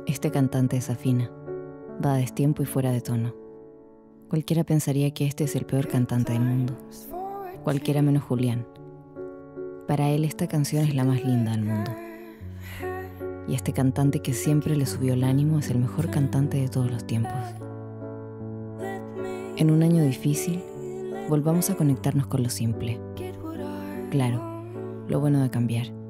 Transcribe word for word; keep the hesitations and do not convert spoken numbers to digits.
Este cantante desafina, va a destiempo y fuera de tono. Cualquiera pensaría que este es el peor cantante del mundo. Cualquiera menos Julián. Para él esta canción es la más linda del mundo. Y este cantante que siempre le subió el ánimo es el mejor cantante de todos los tiempos. En un año difícil, volvamos a conectarnos con lo simple. Claro, lo bueno de cambiar.